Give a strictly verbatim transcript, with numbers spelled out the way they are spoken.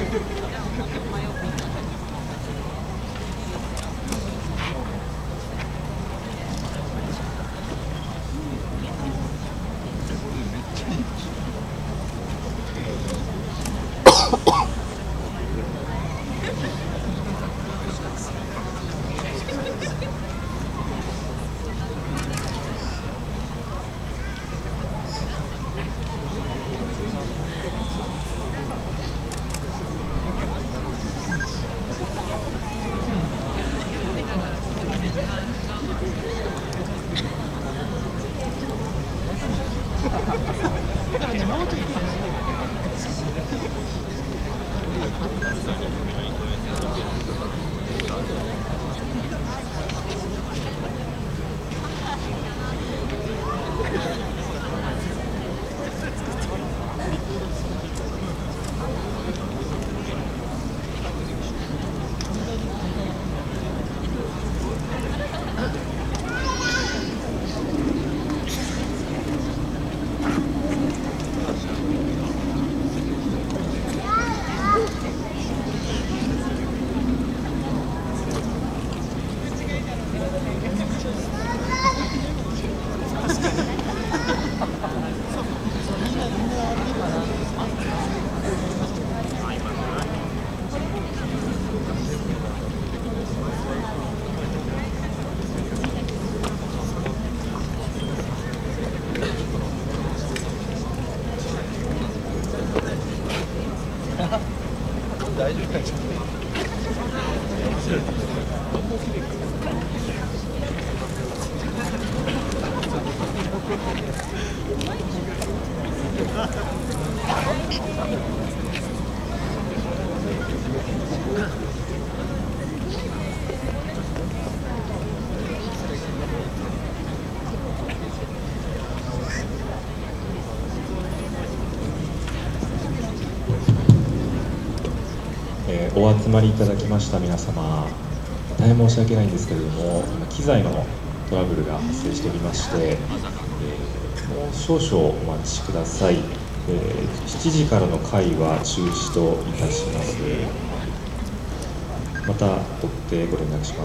大丈夫か。 えー、お集まりいただきました皆様、大変申し訳ないんですけれども、機材のトラブルが発生しておりまして、えー、もう少々お待ちください。えー、しちじからの会は中止といたします。また追ってご連絡します。